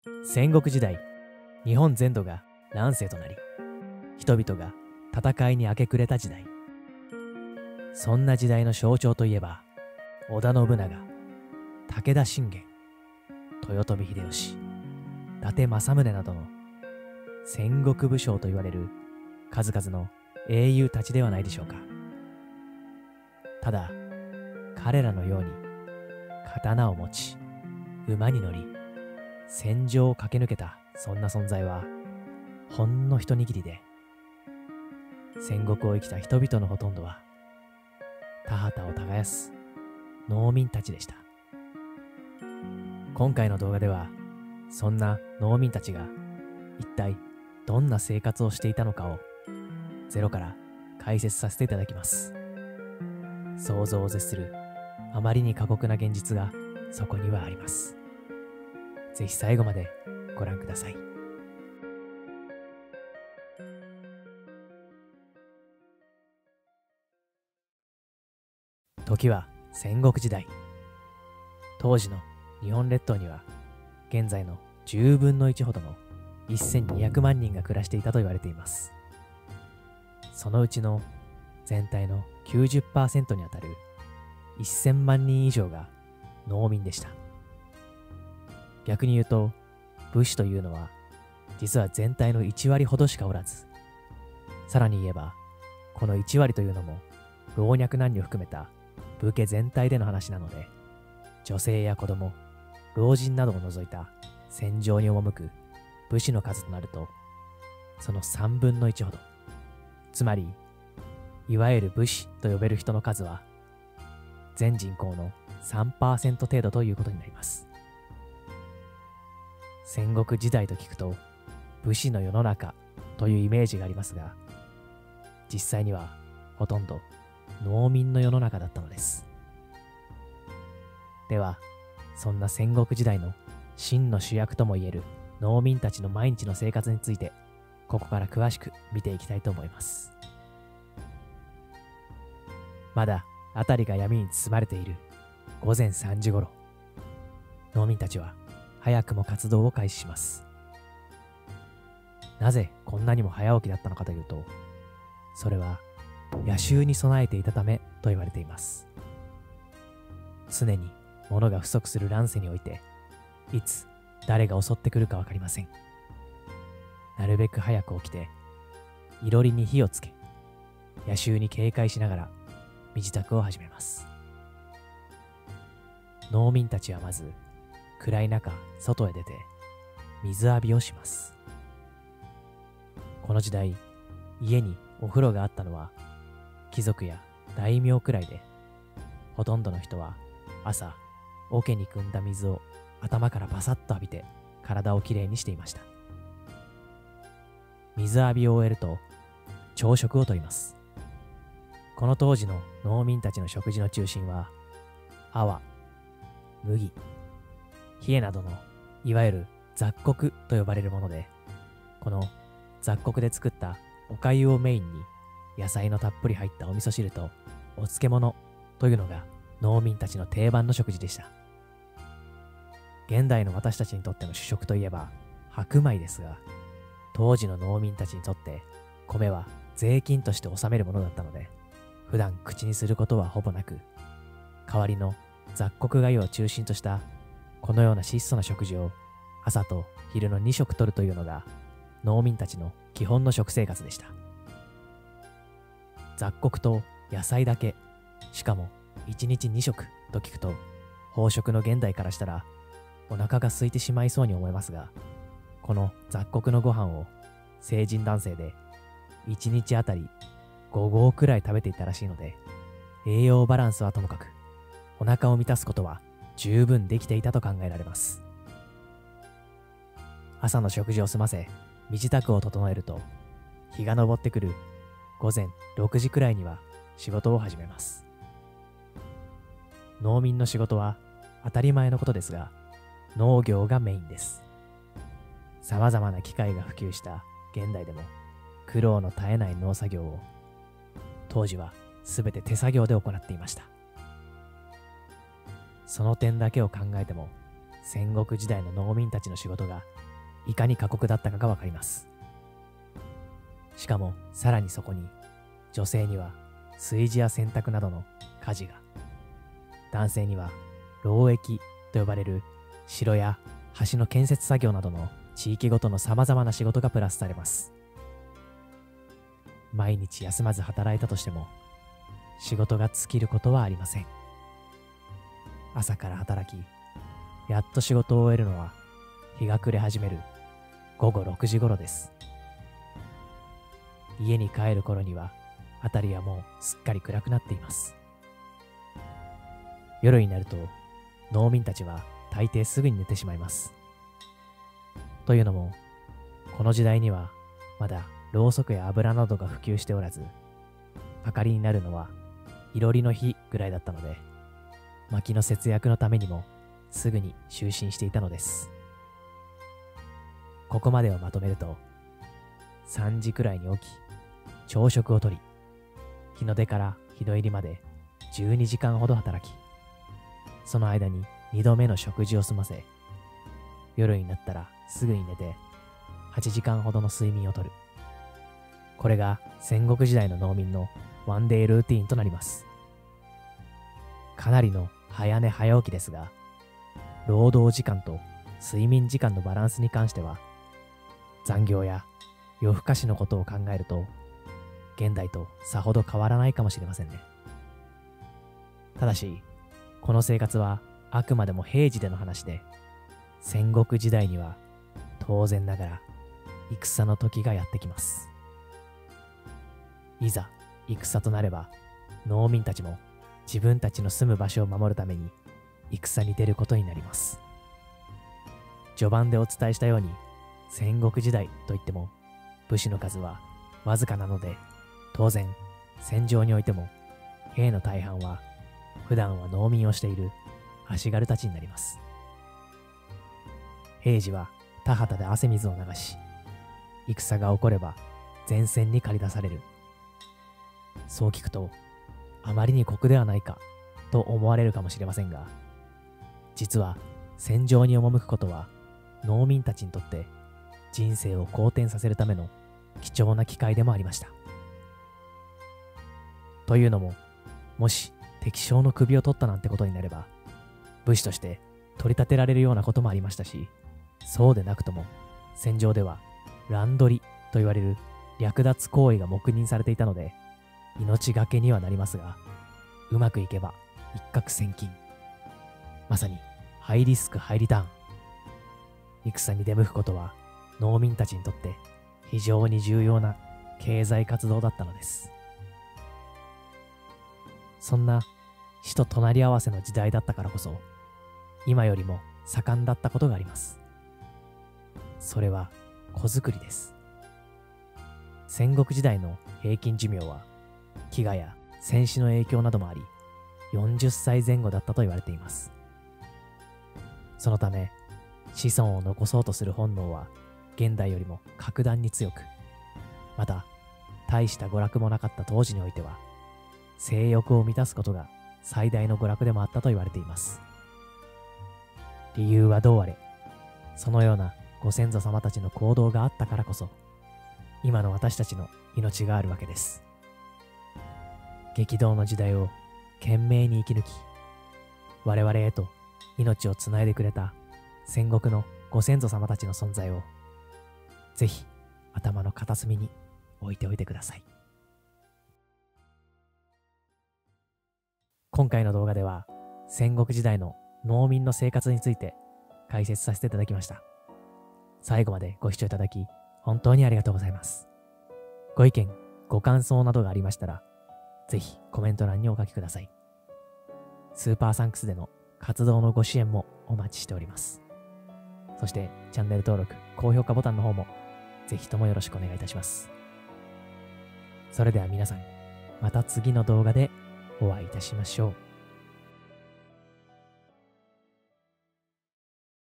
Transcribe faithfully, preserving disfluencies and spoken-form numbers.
戦国時代、日本全土が乱世となり、人々が戦いに明け暮れた時代。そんな時代の象徴といえば、織田信長、武田信玄、豊臣秀吉、伊達政宗などの戦国武将と言われる数々の英雄たちではないでしょうか。ただ、彼らのように刀を持ち、馬に乗り、戦場を駆け抜けたそんな存在はほんの一握りで、戦国を生きた人々のほとんどは田畑を耕す農民たちでした。今回の動画ではそんな農民たちが一体どんな生活をしていたのかをゼロから解説させていただきます。想像を絶するあまりに過酷な現実がそこにはあります。ぜひ最後までご覧ください。時は戦国時代。当時の日本列島には現在のじゅうぶんのいちほどのせんにひゃくまんにんが暮らしていたと言われています。そのうちの全体の きゅうじゅっパーセント にあたるせんまんにん以上が農民でした。逆に言うと、武士というのは実は全体のいちわりほどしかおらず、さらに言えばこのいちわりというのも老若男女含めた武家全体での話なので、女性や子供、老人などを除いた戦場に赴く武士の数となると、そのさんぶんのいちほど、つまりいわゆる武士と呼べる人の数は全人口の さんパーセント 程度ということになります。戦国時代と聞くと武士の世の中というイメージがありますが、実際にはほとんど農民の世の中だったのです。では、そんな戦国時代の真の主役ともいえる農民たちの毎日の生活について、ここから詳しく見ていきたいと思います。まだ辺りが闇に包まれているごぜんさんじごろ、農民たちは早くも活動を開始します。なぜこんなにも早起きだったのかというと、それは野襲に備えていたためと言われています。常に物が不足する乱世において、いつ誰が襲ってくるかわかりません。なるべく早く起きて、いろりに火をつけ、野襲に警戒しながら身支度を始めます。農民たちはまず暗い中、外へ出て水浴びをします。この時代、家にお風呂があったのは貴族や大名くらいで、ほとんどの人は朝桶に汲んだ水を頭からバサッと浴びて体をきれいにしていました。水浴びを終えると朝食をとります。この当時の農民たちの食事の中心は粟、麦、冷えなどのいわゆる雑穀と呼ばれるもので、この雑穀で作ったお粥をメインに野菜のたっぷり入ったお味噌汁とお漬物というのが農民たちの定番の食事でした。現代の私たちにとっての主食といえば白米ですが、当時の農民たちにとって米は税金として納めるものだったので、普段口にすることはほぼなく、代わりの雑穀粥を中心としたこのような質素な食事を朝と昼のにしょくとるというのが農民たちの基本の食生活でした。雑穀と野菜だけ、しかもいちにちにしょくと聞くと、飽食の現代からしたらお腹が空いてしまいそうに思いますが、この雑穀のご飯を成人男性でいちにちあたりごごうくらい食べていたらしいので、栄養バランスはともかくお腹を満たすことは十分できていたと考えられます。朝の食事を済ませ身支度を整えると、日が昇ってくるごぜんろくじくらいには仕事を始めます。農民の仕事は当たり前のことですが、農業がメインです。さまざまな機械が普及した現代でも苦労の絶えない農作業を当時はすべて手作業で行っていました。その点だけを考えても戦国時代の農民たちの仕事がいかに過酷だったかがわかります。しかもさらにそこに女性には炊事や洗濯などの家事が、男性には労役と呼ばれる城や橋の建設作業などの地域ごとの様々な仕事がプラスされます。毎日休まず働いたとしても仕事が尽きることはありません。朝から働き、やっと仕事を終えるのは日が暮れ始めるごごろくじ頃です。家に帰る頃には辺りはもうすっかり暗くなっています。夜になると農民たちは大抵すぐに寝てしまいます。というのも、この時代にはまだろうそくや油などが普及しておらず、明かりになるのはいろりの日ぐらいだったので、薪の節約のためにもすぐに就寝していたのです。ここまでをまとめると、さんじくらいに起き、朝食をとり、日の出から日の入りまでじゅうにじかんほど働き、その間ににどめの食事を済ませ、夜になったらすぐに寝てはちじかんほどの睡眠をとる。これが戦国時代の農民のワンデイルーティーンとなります。かなりの早寝早起きですが、労働時間と睡眠時間のバランスに関しては、残業や夜更かしのことを考えると、現代とさほど変わらないかもしれませんね。ただし、この生活はあくまでも平時での話で、戦国時代には当然ながら戦の時がやってきます。いざ戦となれば、農民たちも自分たちの住む場所を守るために戦に出ることになります。序盤でお伝えしたように、戦国時代といっても武士の数はわずかなので、当然戦場においても兵の大半は普段は農民をしている足軽たちになります。平時は田畑で汗水を流し、戦が起これば前線に駆り出される。そう聞くとあまりに酷ではないかと思われるかもしれませんが、実は戦場に赴くことは農民たちにとって人生を好転させるための貴重な機会でもありました。というのも、もし敵将の首を取ったなんてことになれば、武士として取り立てられるようなこともありましたし、そうでなくとも戦場では乱取りと言われる略奪行為が黙認されていたので、命がけにはなりますが、うまくいけば一攫千金。まさにハイリスクハイリターン。戦に出向くことは農民たちにとって非常に重要な経済活動だったのです。そんな死と隣り合わせの時代だったからこそ、今よりも盛んだったことがあります。それは子作りです。戦国時代の平均寿命は飢餓や戦死の影響などもあり、よんじゅっさいぜん後だったと言われています。そのため、子孫を残そうとする本能は現代よりも格段に強く、また大した娯楽もなかった当時においては、性欲を満たすことが最大の娯楽でもあったと言われています。理由はどうあれ、そのようなご先祖様たちの行動があったからこそ、今の私たちの命があるわけです。激動の時代を懸命に生き抜き、我々へと命をつないでくれた戦国のご先祖様たちの存在を、ぜひ頭の片隅に置いておいてください。今回の動画では、戦国時代の農民の生活について解説させていただきました。最後までご視聴いただき、本当にありがとうございます。ご意見、ご感想などがありましたら、ぜひコメント欄にお書きください。スーパーサンクスでの活動のご支援もお待ちしております。そしてチャンネル登録、高評価ボタンの方もぜひともよろしくお願いいたします。それでは皆さん、また次の動画でお会いいたしましょう。